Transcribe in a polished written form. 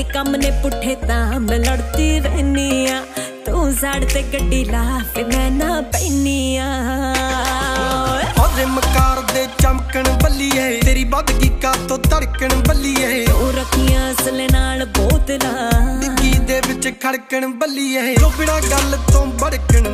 कम ने पुठे तां मैं लड़ती रहनी आ। तू साड़ ते गड्डी ला फिर मैं ना पैनी आ। मकार दे चमकन बल्लीए तेरी बदगी का तो धड़कन बल्लीए। तू रखियां असले नाल बोतलां डिग्गी दे विच खड़कन बल्लीए। जो बिना गल तो भड़कन